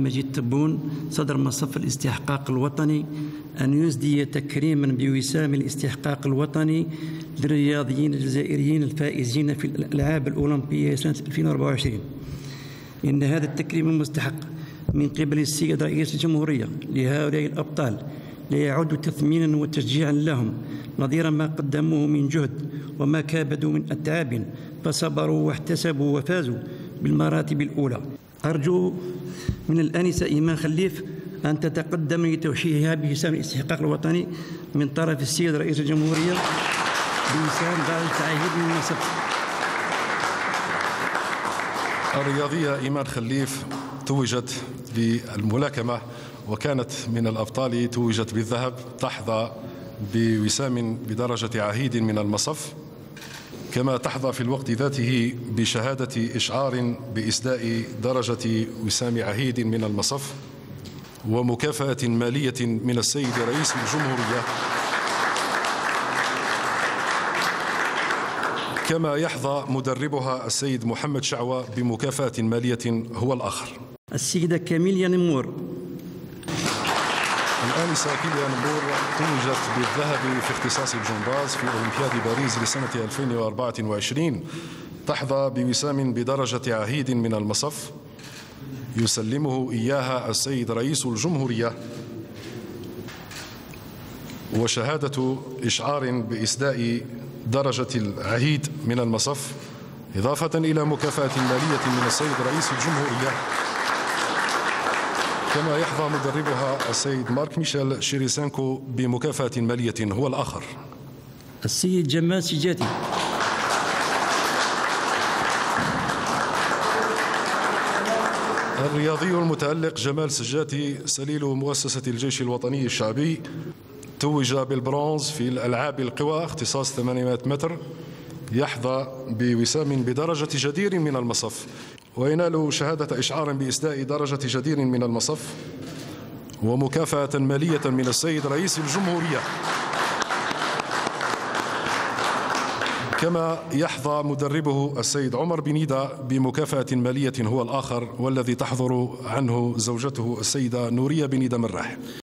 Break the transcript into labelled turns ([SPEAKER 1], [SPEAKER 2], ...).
[SPEAKER 1] مجيد تبون صدر مصف الاستحقاق الوطني أن يسدي تكريما بوسام الاستحقاق الوطني للرياضيين الجزائريين الفائزين في الألعاب الأولمبية سنة 2024. إن هذا التكريم مستحق من قبل السيد رئيس الجمهورية لهؤلاء الأبطال ليعود تثمينا وتشجيعا لهم نظير ما قدموه من جهد وما كابدوا من أتعاب فصبروا واحتسبوا وفازوا بالمراتب الأولى. أرجو من الآنسة إيمان خليف أن تتقدم لتوشيحها بوسام الاستحقاق الوطني من طرف السيد رئيس الجمهورية بوسام درجة عهيد من المصف.
[SPEAKER 2] الرياضية إيمان خليف توجت بالملاكمة وكانت من الأبطال، توجت بالذهب، تحظى بوسام بدرجة عهيد من المصف، كما تحظى في الوقت ذاته بشهادة إشعار بإسداء درجة وسام عهيد من المصف ومكافأة مالية من السيد رئيس الجمهورية، كما يحظى مدربها السيد محمد شعوة بمكافأة مالية هو الآخر.
[SPEAKER 1] السيدة كاميليا نمور.
[SPEAKER 2] الآنسة كيليا نمور توجت بالذهب في اختصاص الجمباز في أولمبياد باريس لسنة 2024، تحظى بوسام بدرجة عهيد من المصف يسلمه إياها السيد رئيس الجمهورية وشهادة إشعار بإسداء درجة العهيد من المصف، إضافة إلى مكافأة مالية من السيد رئيس الجمهورية، كما يحظى مدربها السيد مارك ميشيل شيريسانكو بمكافأة مالية هو الآخر.
[SPEAKER 1] السيد جمال سجاتي.
[SPEAKER 2] الرياضي المتألق جمال سجاتي سليل مؤسسة الجيش الوطني الشعبي توج بالبرونز في الألعاب القوى اختصاص 800 متر، يحظى بوسام بدرجة جدير من المصف وينال شهادة إشعار بإسداء درجة جدير من المصف ومكافأة مالية من السيد رئيس الجمهورية، كما يحظى مدربه السيد عمر بنيدة بمكافأة مالية هو الآخر، والذي تحضر عنه زوجته السيدة نورية بنيدة مرح.